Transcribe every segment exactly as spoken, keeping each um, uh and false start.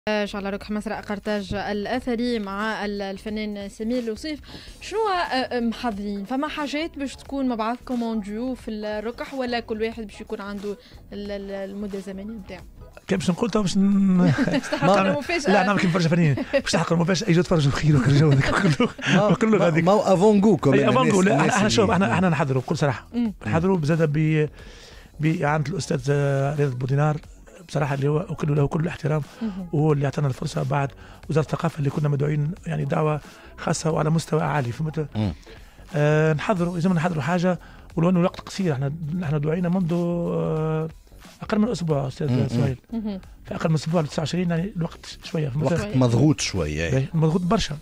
على ركح مسرح قرطاج الأثري مع الفنان سمير لوصيف. شنو محضرين؟ فما حاجات باش تكون مع بعضكم مونديو في الركح ولا كل واحد باش يكون عنده المدة الزمنية نتاعو؟ كيف باش نقول تو باش ن... لا نعمل كيف فرجه فنيين باش تحقر ما فيهاش اي جو تفرجوا خير وكل كله كله غاديك ما افونغو كومي افونغو. احنا شوف احنا احنا نحضروا بكل صراحه نحضروا بزاده ب بإعانة الأستاذ رياض بودينار بصراحة اللي هو وكل له كل الاحترام، وهو اللي اعطانا الفرصة بعد وزارة الثقافة اللي كنا مدعوين يعني دعوة خاصة وعلى مستوى عالي. فهمت؟ آه نحضروا لازم نحضروا حاجة، ولو انه الوقت قصير. احنا نحن دعينا منذ آه أقل من أسبوع أستاذ سهيل، في أقل من أسبوع تسعة وعشرين يعني الوقت شوية وقت مضغوط شوية مضغوط برشا.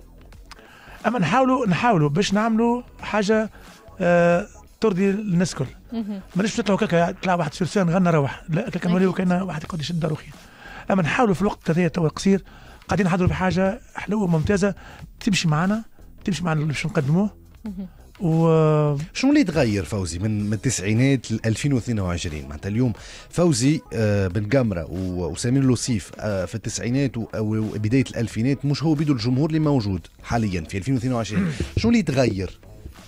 أما نحاولوا نحاولوا باش نعملوا حاجة آه ترضي الناس الكل. مانيش نطلعوا كاكا طلع واحد سلسان غنى روح، لا كاكا نوليو كاين واحد يقعد يشد دارو خير. اما نحاولوا في الوقت هذا تو قصير قاعدين نحضروا بحاجه حلوه ممتازه تمشي معنا تمشي معنا باش نقدموه. و شنو اللي تغير فوزي من من التسعينات ل ألفين واثنين وعشرين؟ معناتها اليوم فوزي بن قمره وسمير لوصيف في التسعينات وبدايه الالفينات مش هو بيدو الجمهور اللي موجود حاليا في ألفين واثنين وعشرين. شنو اللي يتغير؟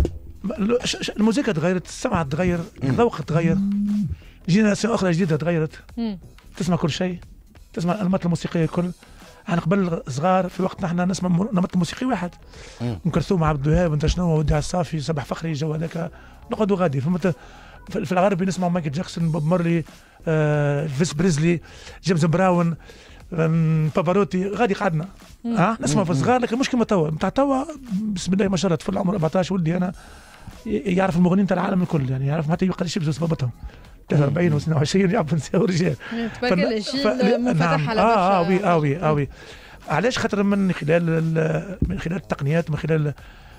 الموسيقى تغيرت، السمع تغير، الذوق تغير، جينيراسيون اخرى جديده تغيرت، تسمع كل شيء، تسمع الانماط الموسيقيه الكل. احنا قبل صغار في وقتنا احنا نسمع نمط موسيقي واحد، ام كلثوم، عبد الوهاب، انت شنو، وديع الصافي، صباح فخري، جو هذاك نقعدوا غادي. فهمت؟ في الغربي نسمع مايكل جاكسون، بوب مارلي، آه، فيس بريزلي، جيمس براون، بافاروتي، غادي قعدنا ها أه؟ نسمع في الصغار. لكن مش كما توا نتاع توا بسم الله ما شاء الله طفل عمره أربعطاش ولدي انا يعرف المغنيين تاع العالم الكل، يعني يعرف حتى يقدر يشبسوا سبابتهم ثلاثة وأربعين و وعشرين يعرفوا نساء ورجال. تبارك الله الجيل منفتح على برشا. اه وي اه وي اه وي علاش؟ خاطر من خلال من خلال التقنيات، من خلال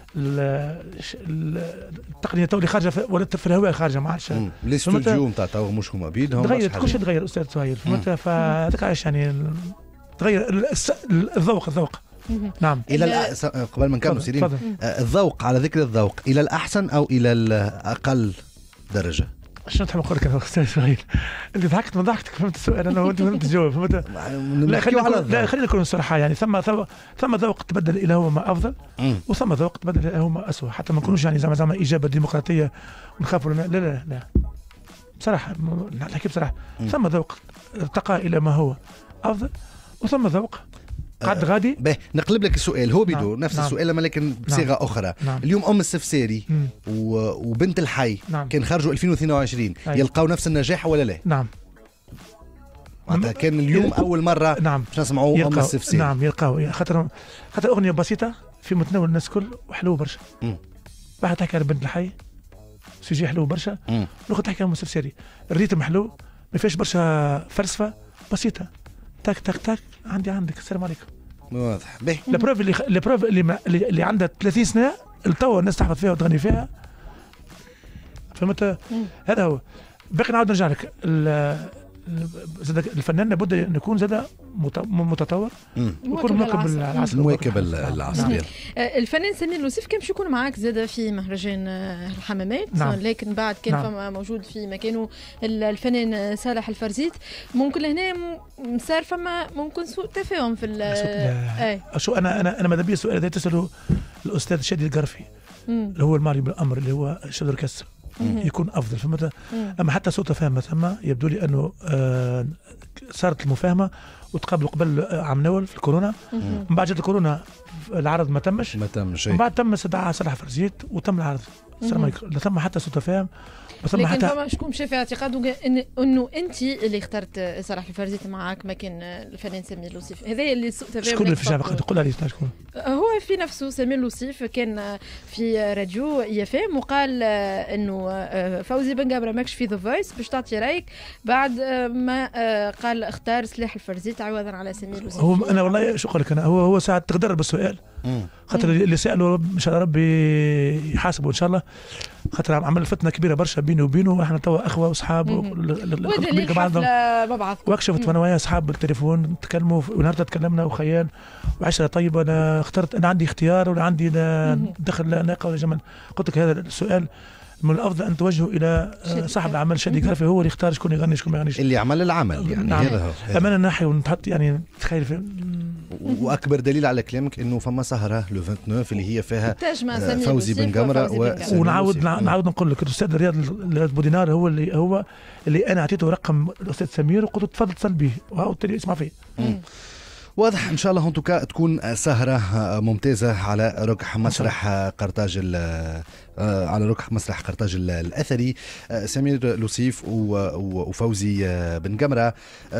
التقنيه تو اللي خارجه ولا في الهواء خارجه ما عادش لي ستوديو نتاع تو مش هما بيدهم تغيرت كل شيء تغير استاذ سهيل. فهمت؟ فهذاك علاش يعني تغير الذوق الذوق نعم. الى قبل ما نكمل سيرين الذوق، على ذكر الذوق، الى الاحسن او الى الاقل درجه؟ شنو تحب نقول لك يا استاذ سهيل؟ انت ضحكت من ضحكتك فهمت السؤال انا وانت فهمت الجواب. فهمت؟ لا خلينا لا خلينا نكون صراحه، يعني ثم ثم ذوق تبدل الى هو ما افضل، وثم ذوق تبدل الى هو ما اسوء، حتى ما نكونوش يعني زعما زعما اجابه ديمقراطيه ونخافوا. لا لا لا بصراحه نحكي بصراحه، ثم ذوق ارتقى الى ما هو افضل، وثم ذوق قعد غادي. باهي نقلب لك السؤال، هو بيدو نفس نعم. السؤال لكن بصيغه نعم. اخرى. نعم. اليوم ام السفساري و... وبنت الحي نعم. كان خرجوا ألفين واثنين وعشرين أي. يلقاو نفس النجاح ولا لا؟ نعم. معناتها كان اليوم يلقو... اول مره نعم. باش نسمعوا ام السفساري. نعم يلقاو، خاطر خاطر اغنيه بسيطه في متناول الناس الكل وحلوه برشا. واحد تحكي على بنت الحي سوجي حلو برشا، والاخرى تحكي على ام السفساري الريتم حلو ما فيهاش برشا فلسفه، بسيطه تاك تاك تاك عندي عندك السلام عليكم. واضح. باهي البروف اللي البروف اللي اللي عندها ثلاثين سنه التو الناس تحفظ فيها وتغني فيها. فهمت؟ هذا هو. باقي نعاود نرجع لك الفنان لابد ان يكون زاد متطور ويكون مواكب العصر. مواكب العصر. الفنان سمير لوصيف كان باش يكون معاك زاد في مهرجان الحمامات. نعم. لكن بعد كان نعم. فما موجود في مكانه الفنان صالح الفرزيت. ممكن هنا صار فما ممكن سوء تفاهم في ال شو انا انا انا ماذا بيا السؤال هذا تساله الاستاذ شادي القرفي اللي هو المالي بالامر اللي هو شادي الكسر يكون افضل. فهمت؟ اما حتى سوء تفاهم ثم يبدو لي انه آه صارت المفاهمه وتقابلوا قبل عام نول في الكورونا. من بعد جات الكورونا العرض ما تمش ما تمش من بعد تم استدعاء صالح فرزيت وتم العرض. السلام عليكم. لا ثم حتى سوء تفاهم. لكن حتى فما شكون مشى في اعتقاده إن انه انت اللي اخترت صالح الفرزيت معاك ما كان الفنان سمير لوصيف. هذا اللي سوء تفاهم. شكون اللي في الشارع تقول عليه شكون؟ هو في نفسه سمير لوصيف كان في راديو يافام وقال انه فوزي بن قمره ماكش في ذا فويس باش تعطي رايك بعد ما قال اختار سلاح الفرزيت عوضا على سمير لوصيف. هو انا والله شو لك انا هو هو ساعه تقدر بالسؤال خاطر اللي سالوا ان شاء الله ربي يحاسبه ان شاء الله، خاطر عمل فتنه كبيره برشا بيني وبينه. احنا توا اخوه واصحاب ودليل حفله ببعضكم وكشفت انا وياه اصحاب بالتليفون نتكلموا ونهارتها تكلمنا وخيان وعشره طيبه. انا اخترت انا عندي اختيار ولا عندي دخل ناقه ولا جمل. قلت لك هذا السؤال من الافضل ان توجهوا الى صاحب العمل شادي قرفي، هو اللي يختار شكون يغني شكون ما يغنيش، اللي عمل العمل يعني. نعم. هذا هو امانه ناحيه ونتحط يعني تخيل في واكبر دليل على كلامك انه فما سهره لو تسعة وعشرين اللي هي فيها فوزي, فوزي بن قمره و... ونعاود نعاود نقول لك الاستاذ رياض بودينار هو اللي هو اللي انا اعطيته رقم الاستاذ سمير وقلت له تفضل اتصل به وهو التالي اسمع فيه. واضح ان شاء الله هونتوكا تكون سهره ممتازه على ركح مسرح قرطاج على ركح مسرح قرطاج الاثري. سمير لوسيف وفوزي بن قمره،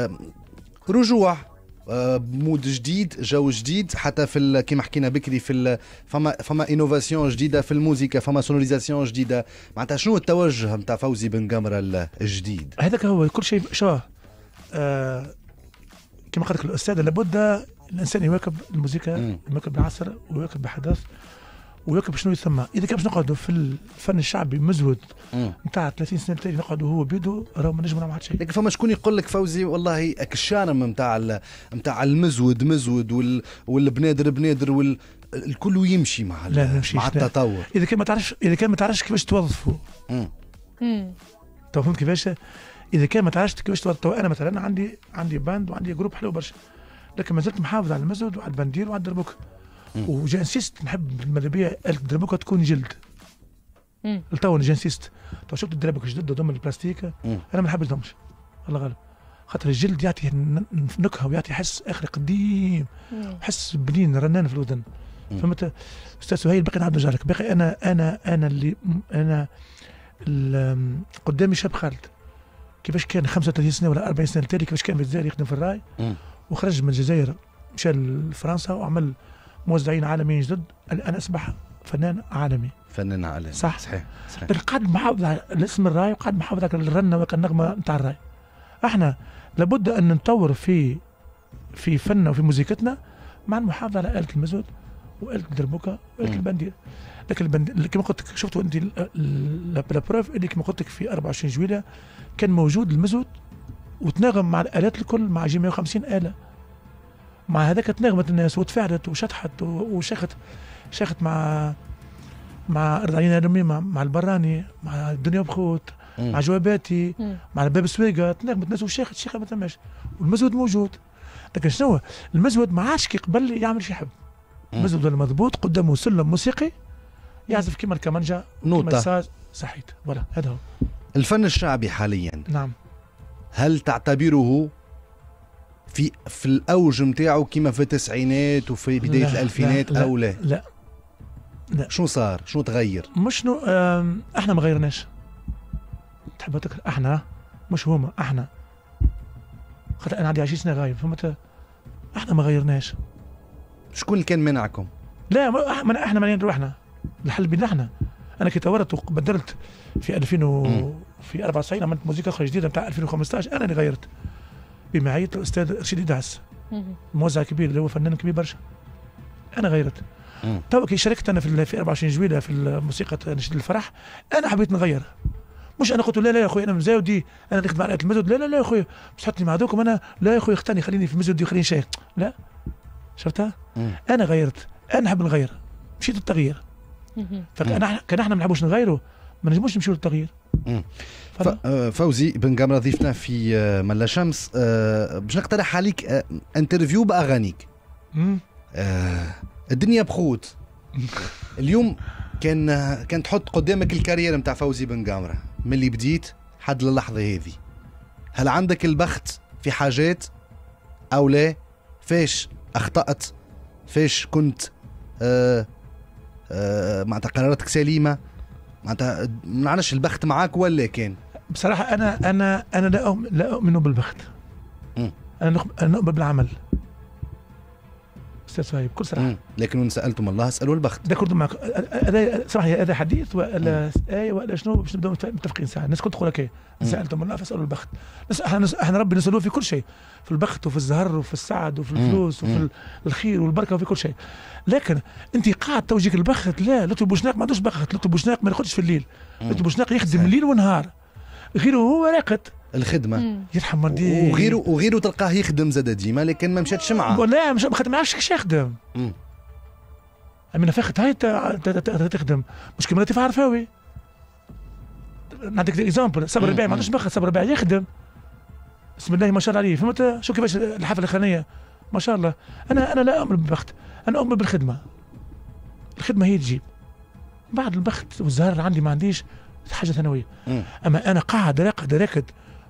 رجوع مود جديد، جو جديد، حتى في كما حكينا بكري في فما فما انوفاسيون جديده في الموسيقى، فما سونوريزاسيون جديده. معناتها شنو التوجه نتاع فوزي بن قمره الجديد؟ هذاك هو كل شيء. شو آه كما قال لك الاستاذ، لابد الانسان يواكب الموسيقى، يواكب العصر ويواكب الحدث ويواكب شنو يسمى. اذا كان باش نقعدوا في الفن الشعبي مزود نتاع ثلاثين سنه التالي نقعدوا هو بيده، راه ما نجموا نعملوا حتى شيء. لكن فما شكون يقول لك فوزي والله الشارم نتاع نتاع المزود مزود وال والبنادر بنادر وال الكل يمشي مع لا مع التطور. اذا كان ما تعرفش اذا كان ما تعرفش كيفاش توظفه. امم تو فهمت كيفاش؟ اذا كان ما تعرفش كيفاش توظفه. انا مثلا عندي عندي باند وعندي جروب حلو برشا، لكن ما زلت محافظ على المزود وعلى البندير وعلى الدربوكه. وجانسيست نحب الماذا بيا الدربوكه تكون جلد. التو جانسيست تو شفت الدربوكه جدد ضم البلاستيك، انا ما نحبش ضمش الله غالب، خاطر الجلد يعطي نكهه ويعطي حس اخر قديم، حس بنين رنان في الودن. فهمت استاذ سهيل؟ باقي نعاود نرجع لك، باقي انا انا انا اللي انا قدامي شاب خالد كيفاش كان خمسة وثلاثين سنه ولا أربعين سنه التالي، كيفاش كان في الجزائر يخدم في الراي وخرج من الجزائر مشى لفرنسا وعمل موزعين عالميين جدد. الان اصبح فنان عالمي. فنان عالمي صح. صحيح صحيح. قاعد محافظ على الاسم الراي وقاعد محافظ على الرنه والنغمه نتاع الراي. احنا لابد ان نطور في في فننا وفي موسيقتنا مع المحافظه على آلة المزود وآلة الدربوكه وآلة البندير. لكن البندير كما قلت لك، شفتوا انت البروف اللي كما قلت لك في أربعة وعشرين جويلية كان موجود المزود وتناغم مع الآلات الكل، مع جي مئة وخمسين آلة، مع هذاك تناغمت الناس وتفاعلت وشطحت وشاخت شاخت مع مع أرضعين رمي، مع, مع البراني، مع الدنيا بخوت، مع جواباتي، مع الباب سويقة، تناغمت الناس وشاخت شيخة ما تماش، والمزود موجود. لكن شنو المزود ما عادش كيقبل يعمل شي حب. المزود المضبوط قدامه سلم موسيقي يعزف كيما الكمانجا نوتة الساز صحيت. ولا هذا هو الفن الشعبي حاليا. نعم. هل تعتبره في في الاوج نتاعو كيما في التسعينات وفي بدايه لا الالفينات لا او لا؟ لا لا. شنو صار؟ شنو تغير؟ مش شنو احنا ما غيرناش. تحب تذكر احنا مش هما، احنا خاطر انا عندي عشرين سنه غايب، فهمت؟ احنا ما غيرناش. شكون اللي كان منعكم؟ لا ما احنا مانعين روحنا، الحل بينا احنا. انا كي تورطت وبدلت في ألفين و... في أربعة وتسعين عملت موسيقى اخرى جديده نتاع ألفين وخمسطاش، انا اللي غيرت بمعيه الاستاذ رشيد إدعس، موزع كبير اللي هو فنان كبير برشا. انا غيرت. تو كي شاركت انا في في أربعة وعشرين جويلية في الموسيقى نشيد الفرح، انا حبيت نغير. مش انا قلت لا لا يا اخوي انا مزاودي انا نخدم على المزود، لا لا لا يا اخوي مش تحطني مع دوكم، انا لا يا اخوي اختارني خليني في المزود وخليني شيخ. لا شفتها؟ انا غيرت، انا نحب نغير، مشيت للتغيير. فكان كان احنا ما نحبوش نغيروا ما نجموش نمشيو للتغيير. فوزي بن قمره ضيفنا في ملا شمس، باش نقترح عليك انترفيو باغانيك. الدنيا بخوت اليوم كان كان تحط قدامك الكارير نتاع فوزي بن قمره من اللي بديت حد للحظه هذه، هل عندك البخت في حاجات او لا؟ فاش اخطأت؟ فاش كنت آه آه معناتها قراراتك سليمه؟ معناتها ما نعرفش البخت معاك ولا كان؟ بصراحه انا انا انا لا أؤمن لا اؤمن بالبخت. م. انا انا اؤمن بالعمل استاذ صهيب بكل صراحه. لكن سالتم الله اسالوا البخت. ده كنت معك هذا صراحه هذا حديث ولا ايه ولا شنو باش نبداو متفقين ساعه. الناس كنت تقول لك ايه سالتم الله فاسالوا البخت. احنا احنا ربي نسالوه في كل شيء، في البخت وفي الزهر وفي السعد وفي الفلوس وفي الخير والبركه وفي كل شيء. لكن انت قاعد توجيك البخت، لا لطفي بوشناق ما عندوش بخت، لطفي بوشناق ما ياخذش في الليل، لطفي بوشناق يخدم الليل ونهار، غيره هو راقد الخدمه يرحم مردي وغيره وغيره تلقاه يخدم زاد ديما لكن ما مشاتش معاه. لا مش خاطر ما يعرفش كيفاش يخدم. امين فاخت هاي تخدم مش كيما لطيف عرفاوي نعطيك اكزامبل. صبر الرباعي ما عندوش بخت، صبر الرباعي يخدم بسم الله ما شاء الله عليه. فهمت شو كيفاش الحفله الاخرانيه ما شاء الله. انا انا لا اؤمن بالبخت، انا اؤمن بالخدمه. الخدمه هي تجيب. بعد البخت والزهر عندي ما عنديش حاجه ثانويه. اما انا قاعد راقد راكد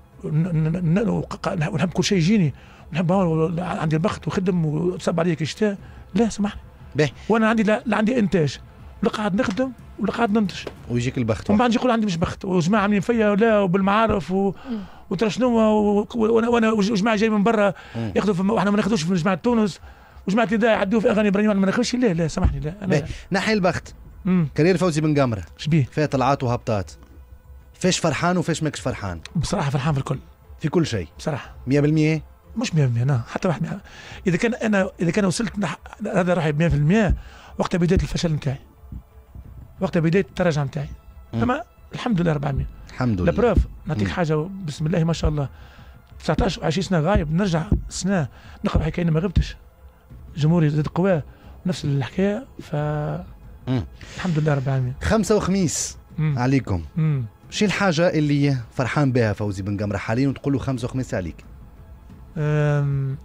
ونحب كل شيء يجيني، ونحب عندي البخت وخدم وتصب عليك الشتاء، لا سامحني. وانا عندي لا, لا عندي انتاج، ولا قاعد نخدم ولا قاعد ننتج، ويجيك البخت ومن بعد يقول عندي مش بخت، وجماعه عاملين فيا ولا وبالمعارف و... وترى شنو، وانا وانا وجماعه جاي من برا ياخذوا، واحنا ما ناخذوش في جماعه تونس، وجماعه اللي يعدوا في اغاني ابراهيم ما ناخذش. لا لا سامحني لا. أنا نحي البخت. كارير فوزي بن قمره شبيه فيها طلعات وهبطات، فاش فرحان وفاش ماكش فرحان؟ بصراحه فرحان في الكل، في كل شيء بصراحه مية بالمية. مش مية بالمية، لا حتى واحد مية. اذا كان انا اذا كان وصلت نح... هذا راح مية بالمية وقت بدايه الفشل نتاعي، وقت بدايه التراجع نتاعي. اما الحمد لله رب العالمين، الحمد لله. لابروف نعطيك حاجه بسم الله ما شاء الله، تسعطاش و عشرين سنه غايب، نرجع سنه نقرا حكايه ما غبتش، جمهوري زاد قواه نفس الحكايه. ف مم. الحمد لله رب العالمين. خمسة وخميس مم. عليكم. شو الحاجه اللي فرحان بها فوزي بن قمره حاليا وتقول له خمسة وخميس عليك؟ أم...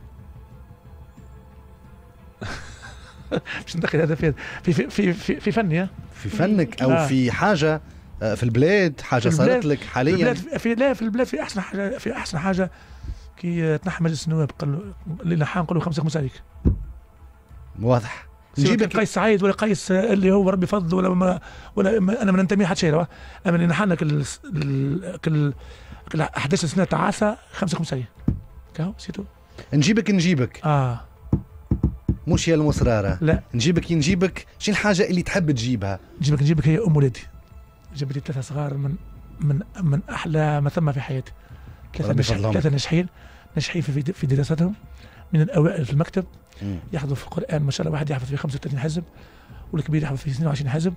مش ندخل هذا في في في في, في فني في فنك او آه. في حاجه في البلاد، حاجه صارت لك حاليا في, في لا في البلاد في احسن حاجه، في احسن حاجه كي تنحى مجلس النواب قال اللي نحى نقول له خمسة خمسة عليك. واضح. نجيب قيس سعيد ولا قيس اللي هو ربي فضل ولا ما ولا ما انا ما ننتمي حتى شيء، اما اللي نحى لك كل كل احداث سنه تعاسه خمسة خمسة عليه كاو سيتو. نجيبك نجيبك اه مش يا المصرارة، لا نجيبك نجيبك. شو الحاجة اللي تحب تجيبها؟ نجيبك نجيبك هي أم ولادي، جبت لي ثلاثة صغار من من من أحلى ما ثم في حياتي. ثلاثة نش... ثلاثة ناجحين ناجحين في في دراستهم، من الأوائل في المكتب، م. يحفظوا في القرآن ما شاء الله، واحد يحفظ في خمسة وثلاثين حزب والكبير يحفظ في اثنين وعشرين حزب.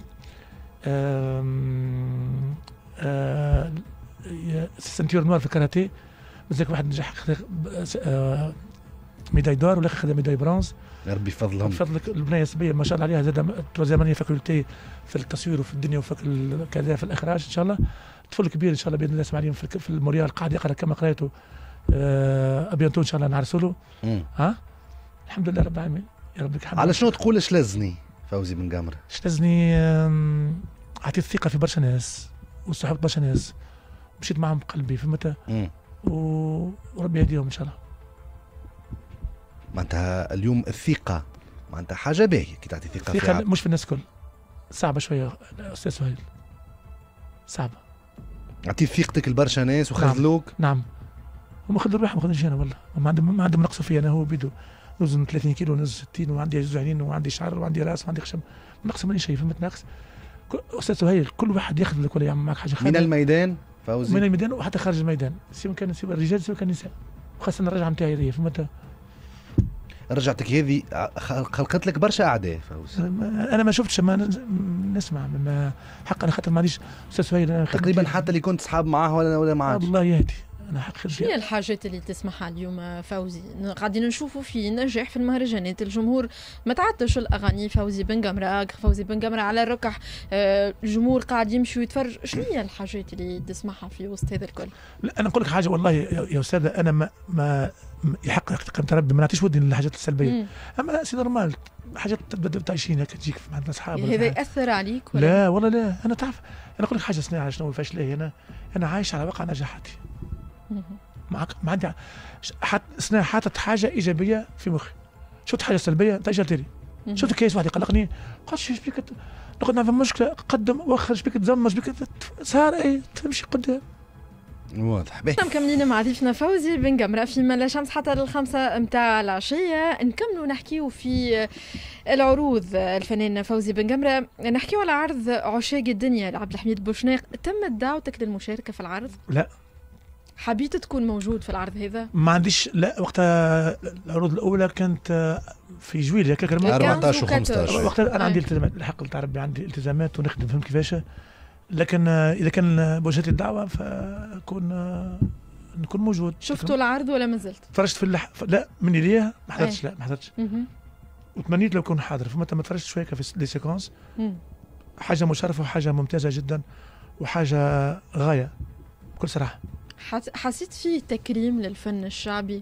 آم... آم... سنتيور نوار في الكاراتيه، بذاك واحد نجح آه... ميداي دور ولا خذ ميداي برونز. يا ربي فضلهم. بفضلك البنيه الصبيه ما شاء الله عليها، زاد توازيمانيه فاكولتي في التصوير وفي الدنيا وفي كذا في الاخراج ان شاء الله. طفل كبير ان شاء الله باذن الله اسمع عليهم في, في الموريال قاعد يقرا كما قراته. آه ابيانتو ان شاء الله نعرسوا له. ها الحمد لله رب العالمين. يا ربك حمد. على شنو تقول شلزني فوزي بن قمره؟ شلزني اعطيت الثقه في برشا ناس وصحبت برشا ناس، مشيت معهم بقلبي فهمت، وربي يهديهم ان شاء الله. معناتها اليوم الثقة معناتها حاجة باهية كي تعطي ثقة فيها. الثقة مش في الناس الكل، صعبة شوية أستاذ سهيل، صعبة. عطيت ثقتك لبرشا ناس وخذلوك؟ نعم, نعم. هم خذوا روحهم، ما خذونيش أنا والله، ما عندهم ما عندهم نقصوا فيا أنا. هو بيدو نوزن ثلاثين كيلو ونوزن ستين وعندي جزء عينين وعندي شعر وعندي راس وعندي خشم، نقص ماني شيء فهمت. ناقص أستاذ سهيل كل واحد ياخذ لك ولا يعمل معك حاجة خير. من الميدان فوزي؟ من الميدان وحتى خارج الميدان، سواء كان سواء الرجال سواء كان النساء، وخاصة الرجعة نتاعي هذه فهمت. رجعتك هذه خلقت لك برشا اعداء فوز. انا ما شفتش، ما نسمع ما حق انا خاطر معليش استاذ سهيل تقريبا حتى اللي كنت صحاب معاه ولا ولا معاه. الله يهدي. انا حق شنو هي الحاجات اللي تسمعها اليوم فوزي؟ قاعدين نشوفوا في نجاح في المهرجانات، الجمهور ما تعطش الاغاني فوزي بن قمره، فوزي بن قمره على الركح، الجمهور قاعد يمشي ويتفرج. شنو هي الحاجات اللي تسمعها في وسط هذا الكل؟ لا انا نقول لك حاجه والله يا استاذه، انا ما ما يحق قيمة ربي ما نعطيش ودي للحاجات السلبيه. مم. اما سي نورمال حاجات تبدا تعيشين هكا تجيك مع اصحاب. هذا ياثر عليك ولا؟ لا والله لا. انا تعرف انا نقول لك حاجه سنة على شنو الفاشل. انا انا عايش على واقع نجاحاتي. معك ما عندي حتى سنة حاطط حاجه ايجابيه في مخي، شفت حاجه سلبيه انت جلتلي. شفت كيس واحد يقلقني قلت شو بيك نقعد نعمل مشكله قدم واخر بيك تزمج بيك صار ايه تمشي قدام. واضح. احنا مكملين مع ضيفنا فوزي بن قمره في ملا شمس حتى للخمسة متاع العشية. نكملوا نحكيو في العروض الفنان فوزي بن قمره، نحكيو على عرض عشاق الدنيا لعبد الحميد بوشناق. تمت دعوتك للمشاركة في العرض؟ لا. حبيت تكون موجود في العرض هذا؟ ما عنديش. لا وقتها العروض الأولى كانت في جويلية كاك أربعطاش وخمسطاش. وقتها أنا عندي التزامات، الحق نتاع ربي عندي التزامات ونخدم فهم كيفاش. لكن اذا كان بوجهتي الدعوه فكون نكون موجود. شفتوا العرض ولا ما زلت؟ فرجت في اللح... لا مني ليه ما حضرتش. لا ما حضرتش. وتمنيت لو كنت حاضر، فما ما تفرجت شويه في لي سيكونس. حاجه مشرفه وحاجه ممتازه جدا، وحاجه غايه بكل صراحه. حسيت فيه تكريم للفن الشعبي؟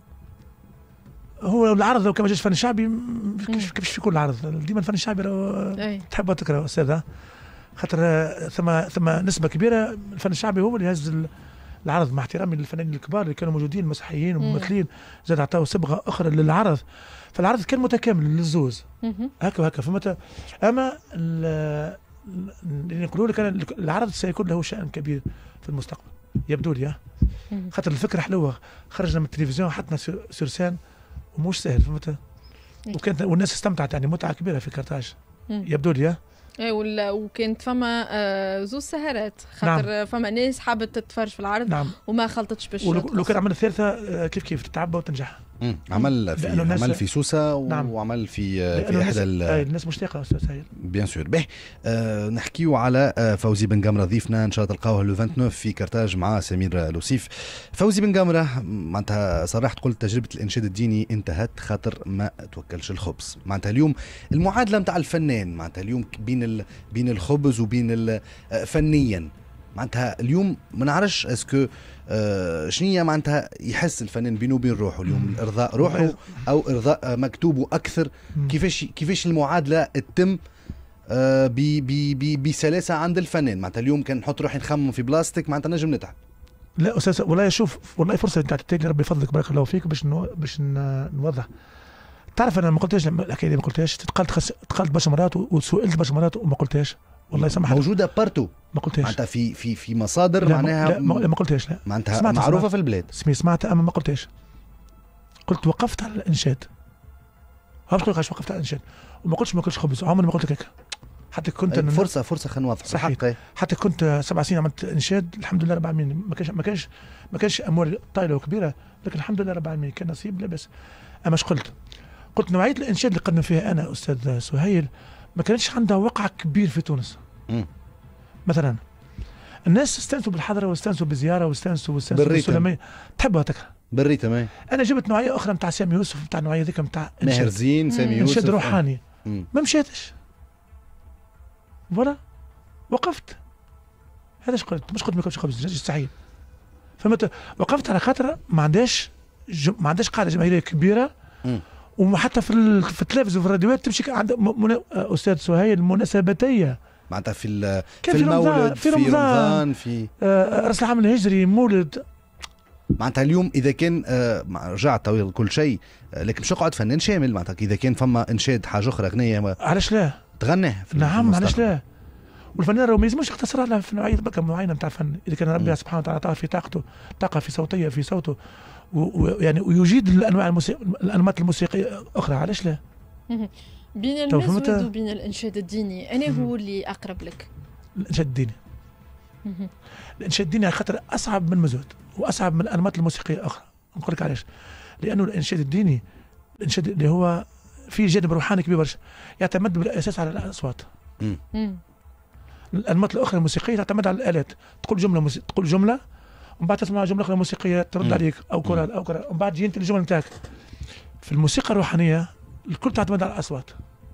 هو العرض لو كان ما جاش فن شعبي كيفاش كيفاش في كل عرض ديما الفن الشعبي تحب تكره استاذ، خاطر ثم ثم نسبه كبيره الفن الشعبي هو اللي هز العرض، مع احترامي للفنانين الكبار اللي كانوا موجودين المسرحيين والممثلين زاد عطاو صبغه اخرى للعرض، فالعرض كان متكامل للزوز هكا وهكا فهمت. اما اللي يقولوا لك انا العرض سيكون له شأن كبير في المستقبل يبدو لي، خاطر الفكره حلوه، خرجنا من التلفزيون حطنا سورسان ومش سهل فهمت، وكانت والناس استمتعت يعني متعه كبيره في كارتاج يبدو لي. اي ولا وكانت فما آه زوز سهرات خاطر نعم. فما ناس حابت تتفرج في العرض نعم. وما خلطتش باش ولو كان عمل الثالثه آه كيف كيف تتعبى وتنجح. عمل في عمل في سوسه نعم. وعمل في في احدى الناس مشتاقه استاذ سهيل بيان سور. به آه نحكيو على آه فوزي بن قمره ضيفنا ان شاء الله تلقاوه لو تسعة وعشرين في كارتاج مع سمير لوسيف. فوزي بن قمره معناتها صرحت قلت تجربه الانشاد الديني انتهت خاطر ما توكلش الخبز، معناتها اليوم المعادله نتاع الفنان معناتها اليوم بين ال... بين الخبز وبين فنيا معناتها اليوم ما نعرفش اسكو آه شنية معناتها يحس الفنان بينه وبين روحه اليوم ارضاء روحه او ارضاء مكتوبه اكثر، كيفاش كيفاش المعادله تتم آه بسلاسه عند الفنان. معناتها اليوم كان نحط روحي نخمم في بلاستيك معناتها نجم نتعب. لا استاذ والله شوف والله فرصه انت تعطيني ربي يفضلك بارك الله فيك باش نو... باش نوضح. تعرف انا ما قلتهاش الحكايه دي ما قلتهاش، تقلت خس... تقلت برشا مرات وسئلت برشا مرات وما قلتهاش والله سامحك. موجوده بارتو ما قلتهاش معناتها في في في مصادر معناها لا ما, ما قلتهاش لا معناتها معروفه سمعت. في البلاد سمي سمعتها اما ما قلتهاش. قلت وقفت على الانشاد، ما بقول لك وقفت على الانشاد وما قلتش ما قلتش خبز، عمري ما قلت لك هيك. حتى كنت فرصه فرصه خلينا نوضح صحيح. حتى كنت سبع سنين عملت انشاد الحمد لله رب العالمين، ما كانش ما كانش ما كانش اموال طايله وكبيره، لكن الحمد لله رب العالمين كان نصيب لا بس. اما قلت قلت نوعيه الانشاد اللي قدم فيها انا استاذ سهيل ما كانتش عندها وقع كبير في تونس. م. مثلا الناس استانسوا بالحضره واستانسوا بالزياره واستانسوا واستانسوا بالسلميه تحبها تكره بالريتم. انا جبت نوعيه اخرى نتاع سامي يوسف نتاع النوعيه ذيك نتاع ماهر زين سامي يوسف انشاد روحاني ما مشاتش فوالا وقفت. هذا اش قلت مش قلت ما كنتش خبز مستحيل فهمت. وقفت على خاطر ما عندهاش جم... ما عندهاش قاعده جماهيريه كبيره م. وحتى في ال... في التلفزيون وفي الراديوات تمشي عند من... استاذ سهيل مناسباتيه معناتها في في المولد في رمضان, في رمضان في آه راس العام الهجري مولد. معناتها اليوم اذا كان آه رجعت طويل كل شيء آه لكن مش اقعد فنان شامل معناتها اذا كان فما انشاد حاجه اخرى اغنيه علاش لا تغنيه نعم علاش لا. والفنان راه ما يلزمش يقتصر على في نوعيه بكى معينه نتاع الفن، اذا كان ربي سبحانه وتعالى عطاه في طاقته طاقه في صوتيه في صوته ويعني ويجيد الانواع الموسيقى الانماط الموسيقيه اخرى علاش لا. بين المزود وبين الانشاد الديني انا هو اللي اقرب لك؟ الانشاد الديني. الانشاد الديني على خاطر اصعب من المزود واصعب من الانماط الموسيقيه الاخرى. نقول لك علاش؟ لانه الانشاد الديني الانشاد اللي هو فيه جانب روحاني كبير برشا يعتمد بالاساس على الاصوات. الانماط الاخرى الموسيقيه تعتمد على الالات، تقول جمله موسي... تقول جمله ومن بعد تسمع جمله اخرى موسيقيه ترد عليك او كورال او كورال ومن بعد تجي انت الجمله نتاعك. في الموسيقى الروحانيه الكل تعتمد على الاصوات.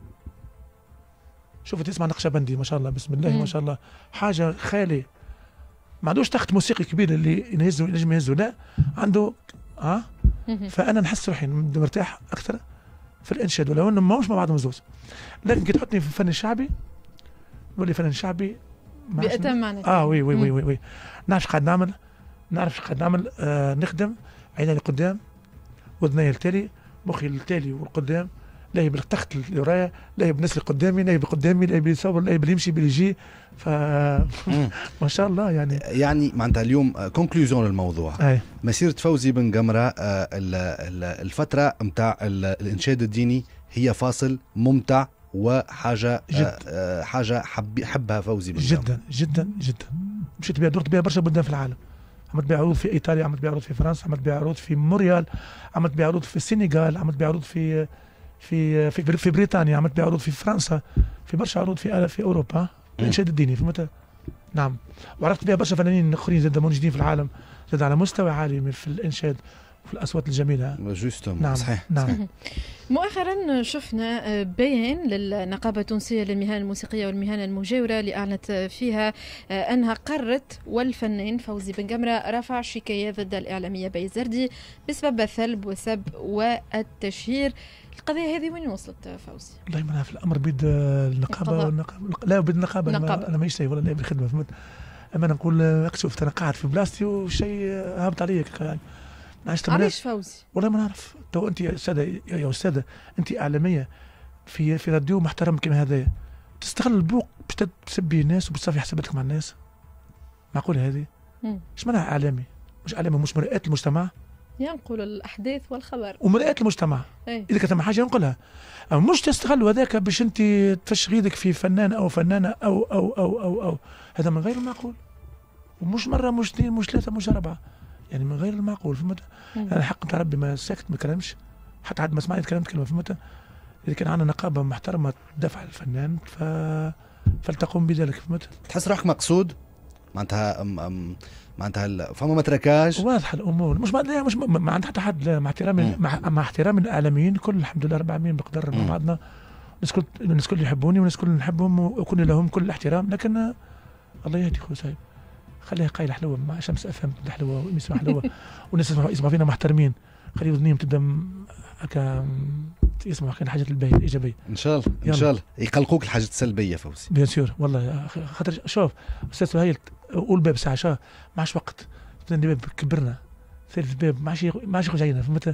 شوف تسمع نقشبندي ما شاء الله بسم الله ما شاء الله حاجه خالي ما عندوش تخت موسيقي كبير اللي ينهزه ينجم يهزه لا عنده ها أه؟ فانا نحس روحي مرتاح اكثر في الانشاد ولو انه ماهوش مع بعضهم زوز، لكن كي تحطني في الفن الشعبي نولي فن شعبي بأتم معنى اه وي وي وي وي, وي. نعرف قاعد نعمل نعرف قاعد نعمل آه نخدم عيني لقدام وذني التالي مخي التالي والقدام، لا هي بالتخت اللي ورايا لا هي بالناس اللي قدامي لا هي بقدامي لا هي بيصور لا هي بيمشي بيجي ف ما شاء الله يعني يعني معناتها اليوم كونكلوزيون للموضوع أي. مسيرة فوزي بن قمرة الفترة متاع الإنشاد الديني هي فاصل ممتع وحاجة جد. آه حاجة حب حبها فوزي بن قمرة جدا جدا جدا. مشيت بها درت بها برشا بلدان في العالم، عملت بها عروض في ايطاليا، عملت بها عروض في فرنسا، عملت بها عروض في موريال، عملت بها عروض في السنغال، عملت بها عروض في في في, في بريطانيا، عملت بها عروض في فرنسا، في برشا عروض في في اوروبا الانشاد الديني فهمت. نعم وعرفت بها برشا فنانين اخرين زاد موجودين في العالم زاد على مستوى عالي في الانشاد في الاصوات الجميله. جوستوم نعم صحيح. نعم. مؤخرا شفنا بيان للنقابة التونسية للمهن الموسيقية والمهن المجاورة اللي أعلنت فيها أنها قررت والفنان فوزي بن قمرة رفع شكاية ضد الإعلامية بي زردي بسبب الثلب والسب والتشهير. القضية هذه وين وصلت فوزي؟ والله ما نعرف، الأمر بيد النقابة والنقابة لا بيد النقابة. نقابة. أنا مانيش ولا لا بالخدمة فهمت. أما أنا نقول شوف أنا قاعد في بلاصتي وشيء هابط عليك يعني. علاش فوزي؟ والله ما نعرف. تو أنت يا أستاذة يا أستاذة أنت إعلامية في في راديو محترم كما هذايا، تستغل البوق باش تسبي الناس وبتصفي حساباتك مع الناس. معقول هذه؟ ايش معناها إعلامي؟ مش إعلامي مش مرآة المجتمع؟ ينقل الأحداث والخبر ومرآة المجتمع. أي. إذا كانت حاجة نقولها، أما مش تستغل هذاك باش أنت تفش غيدك في فنان أو فنانة أو أو أو أو, أو. هذا من غير المعقول. ومش مرة مش اثنين مش ثلاثة مش أربعة، يعني من غير المعقول فهمت؟ أنا حق نتاع ربي ما ساكت ما كلامش، حتى عاد ما سمعني تكلمت كلمة فهمت؟ إذا كان عندنا نقابة محترمة تدافع عن الفنان ف... فلتقوم بذلك فهمت؟ تحس روحك مقصود؟ معناتها معناتها فما ما تركاش واضحه الامور. مش لا مش ما عند حتى حد لا، مع احترامي مع, مع احترامي الاعلاميين كل الحمد لله رب العالمين بقدر مع بعضنا. الناس كل الناس كل يحبوني والناس كل نحبهم ويكون لهم كل الاحترام، لكن الله يهدي خويا سايب خليها قايله حلوه مع شمس افهم حلوه ويسمع حلوه والناس يسمع فينا محترمين، خلي اذنيهم تبدا هكا يسمعوا كان الحاجات الباهيه الايجابيه ان شاء الله. ان شاء الله يقلقوك الحاجات السلبيه فوزي. بيان سور والله خاطر شوف استاذ سهيل قول باب ساعه شهر ما عادش وقت، ثاني باب كبرنا، ثالث باب ما عادش ما عادش يخرج علينا فهمت؟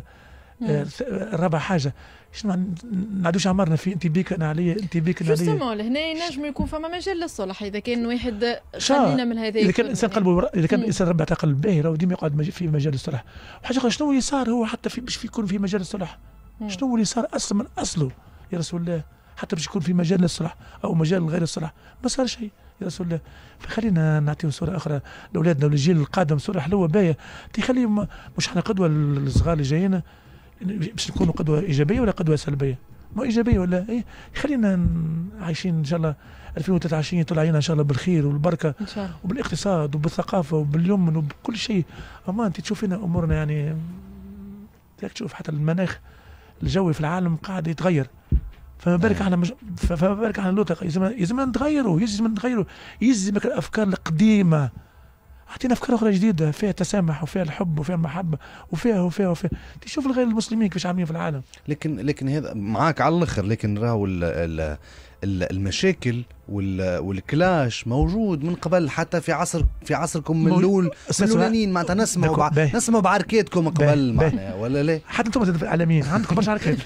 الرابع حاجه شنو ما نعدوش عمرنا في انت بيك انا عليا انت بيك انا عليا. جوستومون لهنا ينجم يكون فما مجال للصلح اذا كان واحد خلينا من هذا. اذا كان الانسان قلبه اذا كان الانسان ربي عطاه قلب باهي راهو ديما يقعد في مجال الصلح. وحاجه اخرى شنو اللي صار هو حتى في باش في يكون في مجال الصلح؟ شنو اللي صار اصلا من اصله يا رسول الله حتى باش يكون في مجال للصلح او مجال غير الصلح ما صار شيء يا رسول الله. فخلينا نعطيهم صوره اخرى لاولادنا وللجيل القادم، صوره حلوه باهيه تخليهم مش احنا قدوه للصغار اللي جايين باش نكونوا قدوه ايجابيه ولا قدوه سلبيه؟ ما ايجابيه ولا ايه؟ خلينا عايشين ان شاء الله ألفين وثلاثة وعشرين طلع علينا ان شاء الله بالخير والبركه ان شاء الله وبالاقتصاد وبالثقافه وباليمن وبكل شيء. اما انت تشوفين امورنا يعني تشوف حتى المناخ الجوي في العالم قاعد يتغير، فما بالك احنا مش فما بالك احنا لوطا يلزم نتغيروا يلزم نتغيروا يلزمك الافكار القديمه اعطينا افكار اخرى جديده فيها تسامح وفيها الحب وفيها المحبه وفيها وفيها وفيها تشوف الغير المسلمين كيفاش عاملين في العالم. لكن لكن هذا معاك على الاخر، لكن راهو المشاكل والكلاش موجود من قبل حتى في عصر في عصركم من الاول الاولانيين معناتها نسمعوا نسمعوا بعركاتكم قبل معناها ولا لا؟ حتى انتم الاعلاميين عندكم برشا عركات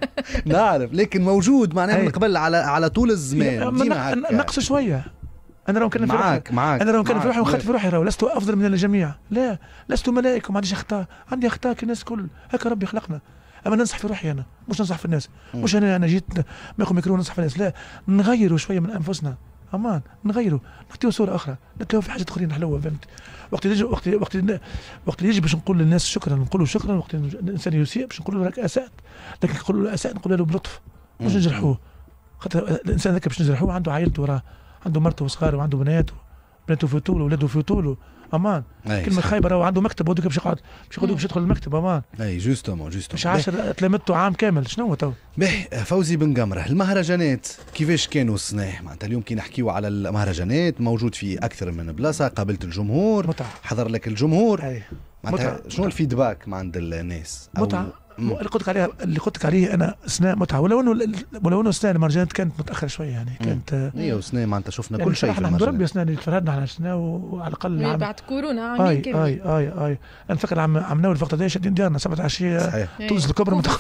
نعرف، لكن موجود معناها من قبل على على طول الزمان. نقص شويه انا راهو نكلم في معاك معاك انا راهو نكلم في روحي ونخاطب في روحي، راهو لست افضل من الجميع، لا لست ملائكه ما عنديش اخطاء، عندي اخطاء كالناس كل هكا ربي خلقنا. اما ننصح في روحي انا مش ننصح في الناس، مش انا انا جيت ناخذ ميكرو ننصح في الناس، لا نغيروا شويه من انفسنا امان نغيروا نعطيو صوره اخرى نتلاقوا في حاجات اخرين حلوه فهمت. وقت يجي وقت وقت وقت يجي باش نقول للناس شكرا نقولوا شكرا، وقت الانسان يسيء باش نقولوا له اساءت، لكن نقولوا له اساءت نقولوا له بلطف مش نجرحوه، خاطر الانسان هذاك باش نجرحوه عنده عائلته وراه، عنده مرته وصغاره وعنده بناته بناته في طوله ولاده في طوله امان. كلمه خايبه راهو عنده مكتب ودوك باش يقعد باش يقعدوا باش يدخل المكتب امان. اي جوستومون جوستومون مش عشر تلامذته عام كامل شنو هو تو؟ باهي فوزي بن قمرة، المهرجانات كيفاش كانوا السنه؟ معناتها اليوم كي نحكيو على المهرجانات موجود في اكثر من بلاصه، قابلت الجمهور متعة. حضر لك الجمهور أي. معناتها شنو الفيدباك مع عند الناس؟ متعه اللي قلت لك عليها اللي قلت لك عليه انا سنه متعه، ولو انه ولو انه سنه المهرجانات كانت متاخره شويه يعني كانت ايوه سنه معناتها شفنا يعني كل شيء في الحمد ربي سنه اللي تفرهدنا على سنه وعلى الاقل عام بعد كورونا عامين كاملين. اي اي اي اي انا فاكر عم عم ناول الوقت هذا شادين ديالنا سبعة عشية تونس الكبرى ما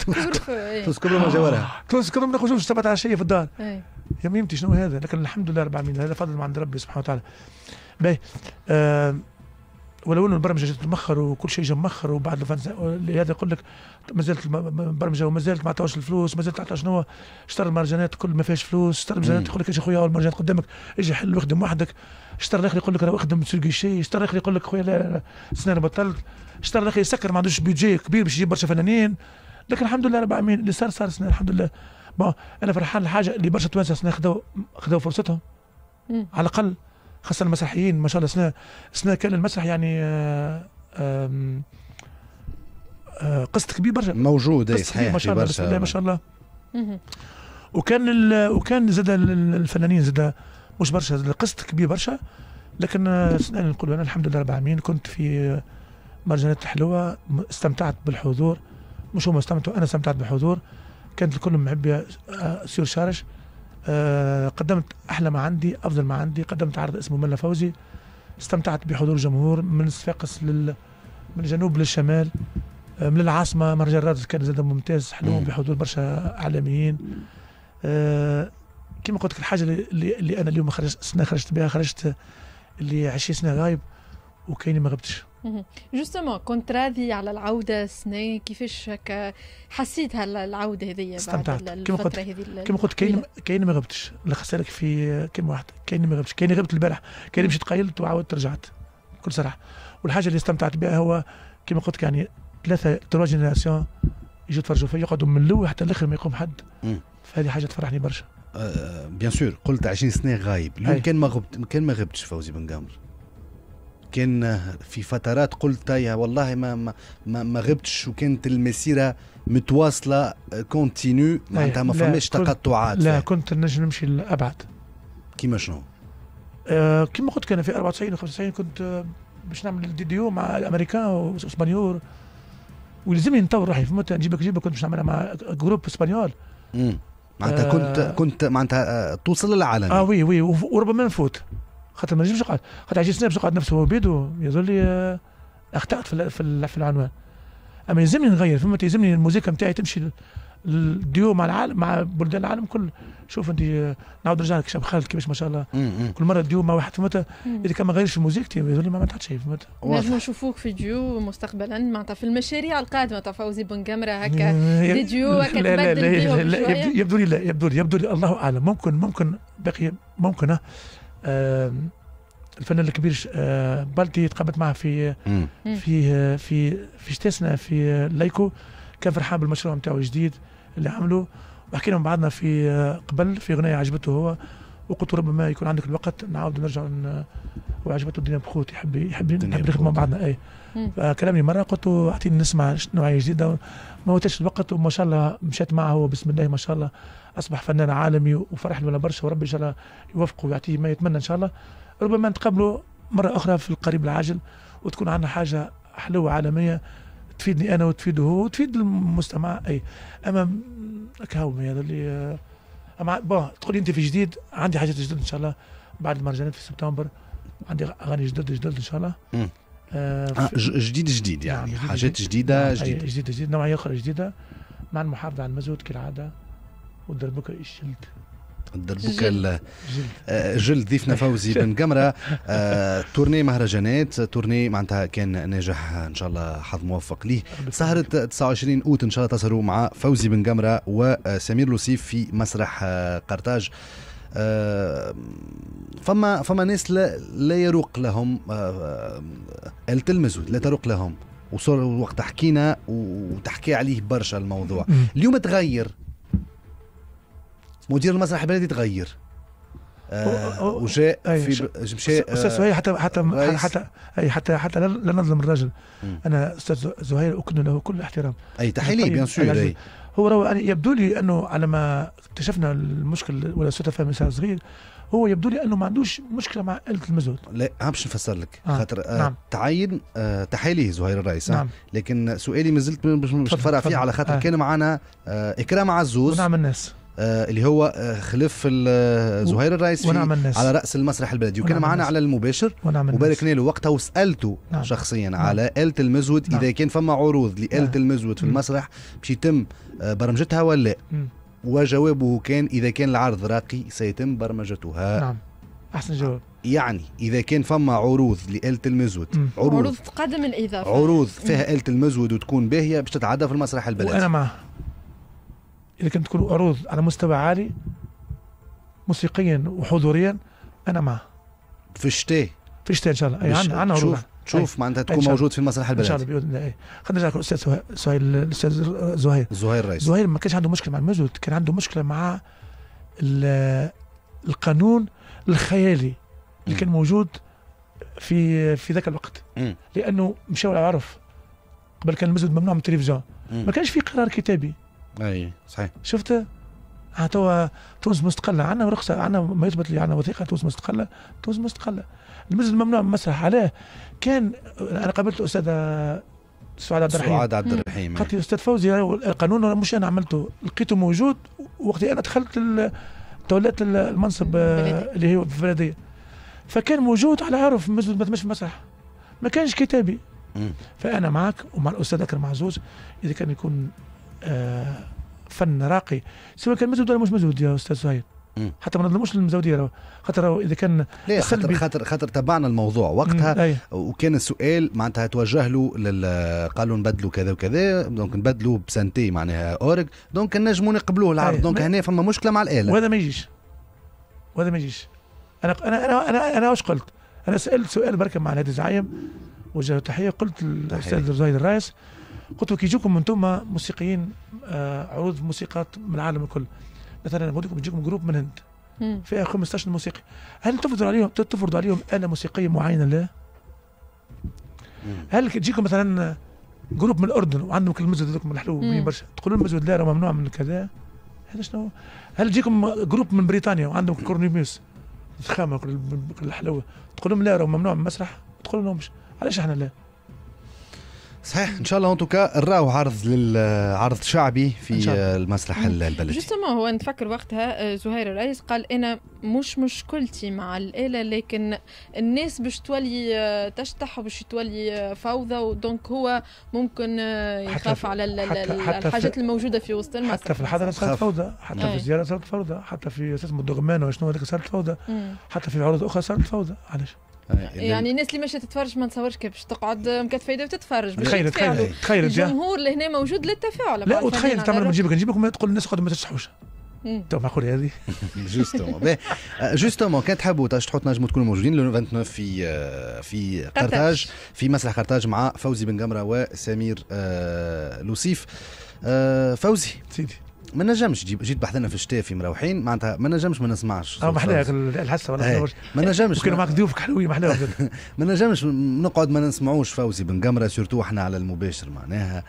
تونس الكبرى ما جاورها تونس الكبرى ما ناخذوش سبعة عشية في الدار يا ميمتي شنو هذا، لكن الحمد لله رب العالمين هذا فضل من عند ربي سبحانه وتعالى. باهي آه ولو انه البرمجه جات متاخر وكل شيء جا متاخر وبعد لهذا يقول لك ما زالت البرمجه وما زالت ما عطاوش الفلوس ما زالت عطاو شنو اشترى المهرجانات كل ما فيهاش فلوس، اشترى المهرجانات يقول لك يا خويا المهرجانات قدامك اجي حل واخدم وحدك، اشترى الاخر يقول لك راه اخدم تسوق شيء، اشترى الاخر يقول لك خويا لا السنه انا بطلت، اشترى الاخر يسكر ما عندوش بيدجي كبير باش يجيب برشا فنانين، لكن الحمد لله رب العالمين اللي صار صار سنه الحمد لله. بون انا فرحان الحاجه اللي برشا توانسه سنه خذوا خذوا فرصتهم على الاقل، خاصة المسرحيين ما شاء الله سنة سنة كان المسرح يعني آه قسط كبير برشا موجود اي صحيح ما شاء الله بسم الله ما شاء الله. مهم. وكان وكان زاد الفنانين زاد مش برشا، زاد قسط كبير برشا. لكن انا نقول انا الحمد لله رب العالمين كنت في مهرجانات الحلوه، استمتعت بالحضور، مش هم استمتعوا، انا استمتعت بالحضور. كانت الكل محبيه سير شارش. أه قدمت احلى ما عندي، افضل ما عندي، قدمت عرض اسمه ملا فوزي. استمتعت بحضور الجمهور من صفاقس لل من الجنوب للشمال، أه من العاصمه. مهرجان رادس كان زاد ممتاز حلو بحضور برشا اعلاميين. أه كما قلت لك الحاجه اللي, اللي انا اليوم خرجت سنه خرجت بها، خرجت اللي عشرين سنه غايب وكايني ما غبتش. جوستومون كنت راضي على العوده سنه، كيفاش هكا حسيت هالعوده هذه بعد الفتره هذه؟ كما قلت كاين كاين ما غبتش، لخصت لك في كلمه واحده، كاين ما غبتش. كاين غبت البارح، كاين مشيت قايلت وعاودت رجعت بكل صراحه. والحاجه اللي استمتعت بها هو كما قلت يعني ثلاثه تروا جينيراسيون يجوا يتفرجوا فيا، يقعدوا من الاول حتى الاخر ما يقوم حد. فهذه حاجه تفرحني برشا. أه بيان سور قلت عشرين سنه غايب، اليوم كان ما غبت كان ما غبتش فوزي بن قامر. كان في فترات قلت يا والله ما ما ما, ما غبتش، وكانت المسيره متواصله كونتينيو معناتها ما فماش تقطعات. لا فيه. كنت نجم نمشي لابعد. كيما شنو؟ آه كيما قلت كان في أربعة وتسعين وخمسة وتسعين كنت آه باش نعمل دي ديو مع الامريكان واسبانيول، ولازمني نطور روحي فهمت. نجيبك جيبك كنت باش نعملها مع جروب اسبانيول. امم معناتها كنت آه كنت معناتها توصل للعالم. اه وي وي وربما نفوت، خاطر ما نجمش نقعد، خاطر عشرين سنه باش نقعد نفسه وبيدو يظل لي آه اخطات في في, في العنوان. اما يلزمني نغير فهمت، يلزمني الموسيقى نتاعي تمشي الديو مع العالم مع بلدان العالم كل. شوف انت نعاود نرجع لك شاب خالد كيفاش ما شاء الله كل مره ديو مع واحد فهمت. اذا كان ما غيرش موسيقتي يظل ما عملت شيء فهمت. نجموا نشوفوك في ديو مستقبلا معناتها في المشاريع القادمه تاع فوزي بن قامرة هكا دي ديو هكا تبدل فيهم شويه. يبدو لي لا يبدو لي يبدو لي الله اعلم. ممكن ممكن باقي ممكن آه الفنان الكبير آه بالتي تقابلت معه في في في في شتاسنا في لايكو، كان فرحان بالمشروع نتاعو الجديد اللي عمله، وحكينا مع بعضنا في قبل في اغنيه عجبته هو، وقلت ربما يكون عندك الوقت نعاود نرجع وعجبته الدنيا بخوت، يحب يحب نحب نخدم مع بعضنا. اي فكلامني مره قلت له اعطيني نسمع نوعيه جديده، ما وتش الوقت وما شاء الله مشيت معه بسم الله ما شاء الله اصبح فنان عالمي وفرح لنا برشا، وربي ان شاء الله يوفقه ويعطيه ما يتمنى ان شاء الله. ربما نتقابلوا مره اخرى في القريب العاجل وتكون عندنا حاجه حلوه عالميه تفيدني انا وتفيده هو وتفيد المجتمع. اي اما كهو هذا اللي اما بون تقول انت في جديد، عندي حاجات جدد ان شاء الله بعد المهرجانات في سبتمبر، عندي اغاني جدد جدد ان شاء الله. آه جديد جديد يعني نعم حاجات جديد جديده جديده جديده جديد نوعيه اخرى جديده مع المحافظه على المزود كالعاده والدربكه الجلد. الدربكه جلد. جلد ضيفنا فوزي بن قامرة. آه، تورني مهرجانات، تورني معناتها كان ناجح ان شاء الله، حظ موفق ليه. سهرة تسعة وعشرين اوت ان شاء الله تسهروا مع فوزي بن قامرة وسمير لوسيف في مسرح قرطاج. آه، فما فما ناس لا, لا يروق لهم آه، آلة المزود، لا تروق لهم، وصار وقت حكينا وتحكي عليه برشا الموضوع. اليوم تغير مدير المسرح البلدي، تغير آه وجاء في مشى استاذ زهير حتى حتى حتى اي حتى حتى لا نظلم الرجل. انا استاذ زهير اكن له كل احترام. اي تحيه لي بيان سور. هو رو يبدو لي انه على ما اكتشفنا المشكل ولا سوء تفاهم مسار صغير، هو يبدو لي انه ما عندوش مشكله مع آلة المزود. لا باش نفسر لك آه. خاطر آه نعم. تعين آه تحاليه زهير الرئيس. نعم. لكن سؤالي مازلت باش نتفرع فيه على خاطر آه. كان معنا آه اكرام عزوز ونعم الناس آه اللي هو آه خلف زهير الرئيس على رأس المسرح البلدي، وكان معنا على المباشر وباركنا له وقتها وسألته نعم. شخصيا نعم. على آلة المزود نعم. إذا كان فما عروض لآلة نعم. المزود في المسرح باش يتم آه برمجتها ولا لا؟ وجوابه كان إذا كان العرض راقي سيتم برمجتها. نعم أحسن جواب. يعني إذا كان فما عروض لآلة المزود، عروض, عروض تقدم الإضافة، عروض فيها آلة المزود وتكون باهية باش تتعدى في المسرح البلدي، وأنا معه. إذا كانت تكون عروض على مستوى عالي موسيقيا وحضوريا أنا معه. في الشتاء في الشتاء إن شاء الله. أي عن عن عروض تشوف معناتها تكون موجود في المسرح البلدي ان شاء الله باذن الله. خلينا نرجع للاستاذ سهيل الاستاذ زهير زهير الرئيس. زهير ما كانش عنده مشكله مع المزود، كان عنده مشكله مع القانون الخيالي اللي كان موجود في في ذاك الوقت. م. لانه مشاو على عرف قبل كان المزود ممنوع من التلفزيون، ما كانش في قرار كتابي. اي صحيح. شفت توا تونس مستقله، عندنا رخصه، عندنا ما يثبت لي، عندنا وثيقه تونس مستقله. تونس مستقله. المزود ممنوع من المسرح. علاه؟ كان انا قابلت الاستاذه سعاد عبد الرحيم. سعاد عبد الرحيم. قالت لي استاذ فوزي القانون مش انا عملته، لقيته موجود وقت انا دخلت توليت المنصب اللي هو في البلديه، فكان موجود على عرف مزود ما تمشي في المسرح، ما كانش كتابي. مم. فانا معك ومع الاستاذ اكرم عزوز، اذا كان يكون آه فن راقي سواء كان مزود ولا مش مزود يا استاذ سهيل، حتى ما نظلموش المزوديه، خاطر اذا كان ليه خاطر خاطر خاطر تبعنا الموضوع وقتها، وكان السؤال معناتها توجه له لل... قالوا نبدلوا كذا وكذا، دونك نبدلوا بسنتي معناها اورج، دونك النجمون يقبلوه العرض، دونك هنا فما مشكله مع الاله، وهذا ما يجيش، وهذا ما يجيش. انا انا انا انا انا واش قلت؟ انا سالت سؤال بركه مع نادي زعيم، وجهت تحيه، قلت للاستاذ زايد الرايس، قلت له كي يجوكم انتم موسيقيين آه عروض موسيقات من العالم الكل، مثلا بودكم يجيكم جروب من الهند فيها خمسطاش موسيقي، هل تفرضوا عليهم تفرضوا عليهم آلة موسيقية معينة؟ لا. هل تجيكم مثلا جروب من الأردن وعندهم كل المزود هذوك الحلو برشا، تقولون المزود لا راه ممنوع من كذا؟ هذا شنو؟ هل تجيكم جروب من بريطانيا وعندهم كورنيميوس الخامة كل الحلوة، تقولون لا راه ممنوع من المسرح؟ تقولون لهمش علاش احنا لا؟ صحيح. ان شاء الله انتوكا نراو عرض للعرض شعبي في المسرح البلدي. جوستومون هو نتفكر وقتها زهير الرئيس قال انا مش مشكلتي مع الآلة، لكن الناس باش تولي تشطح وباش تولي فوضى، دونك هو ممكن يخاف على الحاجات الموجوده في وسط المسرح. حتى في الحضره صارت فوضى، حتى في الزياره صارت فوضى، حتى في اسمه الدوغمان وشنو هذيك صارت فوضى، حتى في عروض اخرى صارت فوضى. علاش؟ يعني الناس اللي ماشيه تتفرج ما نتصورش كيف باش تقعد مكتفيده وتتفرج، تخيل تخيل تخيل الجمهور اللي هنا موجود للتفاعل. لا وتخيل تعمل نجيبك نجيبك نقول الناس قعدوا ما تشطحوش، تو معقول هذه؟ جوستومون جوستومون كان تحبوا تشطحوا تنجموا تكونوا موجودين لو تسعة وعشرين في في قرطاج، في مسرح قرطاج مع فوزي بن قمره وسمير لوسيف. فوزي سيدي ما نجمش جيت بحثنا في الشتاء في مروحين معناتها ما نجمش ما نسمعش اه محلاك الحسه ولا ما نجمش كانوا معك ضيوفك حلوين محلاك ما نجمش نقعد ما نسمعوش فوزي بن قمره سورتو احنا على المباشر معناها.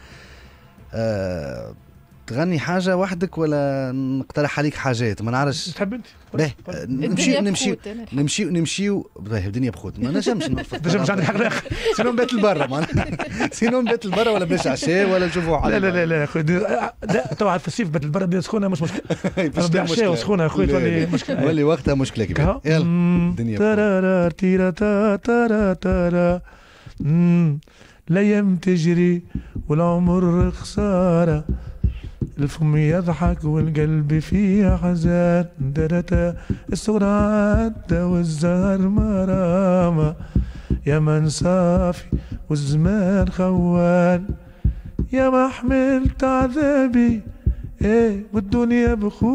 آه تغني حاجه وحدك ولا نقترح عليك حاجات ما نعرفش تحب انت؟ باهي نمشي نمشي نمشي نمشي باهي الدنيا بخوت ما نجمش نجمش عندك حق سينو نبات لبرا معناها سينو نبات لبرا ولا باش عشاء ولا نشوفوا لا لا لا لا لا تو في الصيف بات لبرا بدي سخونه مش مشكله، عشاء وسخونه يا خويا تولي مشكله، ولي وقتها مشكله كبيره. يلا الدنيا ترى تيرا ترى ترى الايام تجري والعمر خساره، الفم يضحك والقلب فيه حزان، درتا الصغرى عدى والزهر مرامة، يا من صافي والزمان خوان، يا ما حملت عذابي ايه والدنيا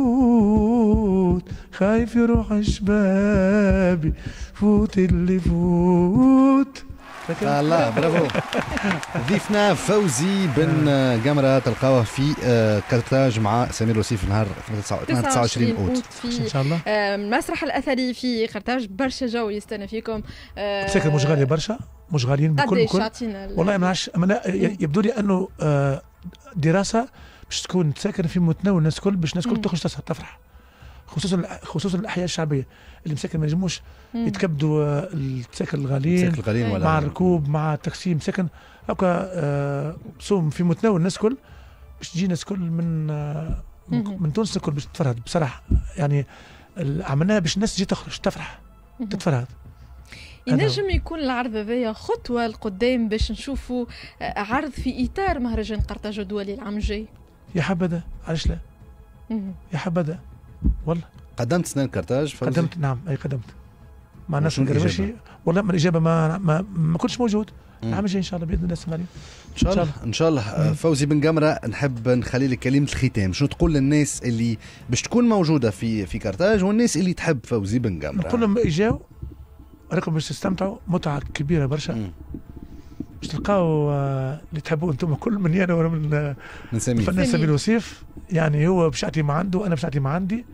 بخوت، خايف يروح شبابي فوت اللي فوت. الله برافو. ضيفنا فوزي بن قمره تلقاوه في قرطاج مع سمير لوسيف نهار تسعة وعشرين اوت ان شاء الله. المسرح الاثري في قرطاج برشا جو يستنى فيكم. تسكر مش غاليه برشا، مش غاليين بكل الكل والله ما نعرفش، يبدو لي انه دراسه باش تكون تساكن في متناول الناس الكل، باش الناس الكل تخرج تفرح، خصوصا خصوصا الاحياء الشعبيه اللي مساكن ما ينجموش يتكبدوا التساكن الغاليين مع الركوب مع التاكسي، مساكن هكا آه صوم في متناول الناس الكل، باش تجي الناس الكل من آه من تونس الكل باش تتفرهد بصراحه، يعني عملناها باش الناس تجي تخرج تفرح تتفرهد. ينجم يكون العرض هذايا خطوه لقدام باش نشوفوا عرض في اطار مهرجان قرطاج الدولي العام الجاي. يا حبذا، علاش لا؟ يا حبذا والله. قدمت سنان قرطاج فوزي؟ قدمت نعم اي قدمت مع الناس القرمشي والله ما الاجابه ما ما, ما كنتش موجود. العام الجاي ان شاء الله باذن الله السنه ان شاء الله ان شاء الله. فوزي بن قمره نحب نخلي لك كلمه الختام، شنو تقول للناس اللي باش تكون موجوده في في قرطاج والناس اللي تحب فوزي بن قمره؟ نقول لهم اجاو راكم باش تستمتعوا متعه كبيره برشا، باش تلقاو اللي تحبوه انتم كل من انا ولا من من سمير الفنان سمير لوسيف، يعني هو باش يعطي ما عنده انا باش نعطي ما عندي،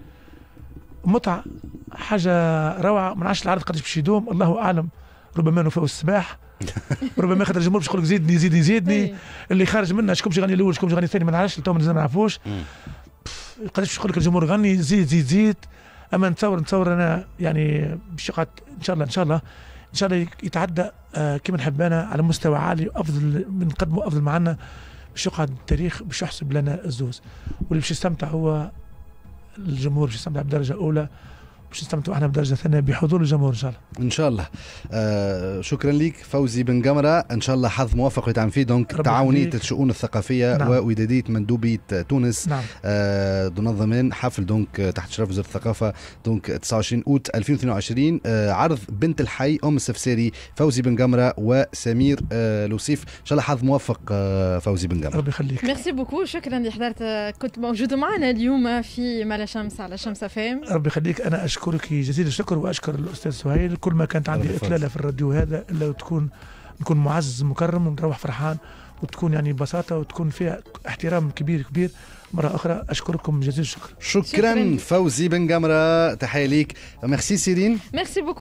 متعه حاجه روعه. ما نعرفش العرض قداش باش يدوم، الله اعلم، ربما نفوز الصباح ربما ياخذ الجمهور باش يقول لك زيدني زيدني زيدني. اللي خارج منها شكون باش يغني الاول شكون باش يغني الثاني ما نعرفش تو ما نعرفوش. قداش باش يقول لك الجمهور غني زيد زيد زيد. اما نتصور نتصور انا يعني باش يقعد ان شاء الله ان شاء الله ان شاء الله يتعدى آه كما نحب انا على مستوى عالي افضل بنقدموا افضل معنا باش يقعد التاريخ باش يحسب لنا الزوز. واللي باش يستمتع هو الجمهور باش يستمتع بدرجه اولى باش نستمتعوا احنا بدرجه ثانيه بحضور الجمهور ان شاء الله. ان شاء الله. آه شكرا لك فوزي بن قمره، ان شاء الله حظ موفق ويتعمل فيه. دونك تعاونيه الشؤون الثقافيه نعم. ووداديه مندوبيه تونس نعم. آه تنظمين حفل دونك تحت اشراف وزاره الثقافه دونك تسعة وعشرين أوت ألفين واثنين وعشرين. آه عرض بنت الحي ام السفساري فوزي بن قمره وسمير آه لوسيف. ان شاء الله حظ موفق آه فوزي بن قمره. ربي يخليك. ميرسي بوكو، شكرا اللي حضرت كنت موجود معنا اليوم في مالا شمس على شمس فام. ربي يخليك. انا أشكرك جزيل الشكر وأشكر الأستاذ سهيل. كل ما كانت عندي إطلالة في الراديو هذا إلا تكون نكون معزز مكرم ونروح فرحان وتكون يعني بساطة وتكون فيها احترام كبير كبير. مرة أخرى أشكركم جزيل الشكر. شكرا, شكرا. فوزي بن قمرة، تحية ليك. ميرسي سيرين. ميرسي بوكو.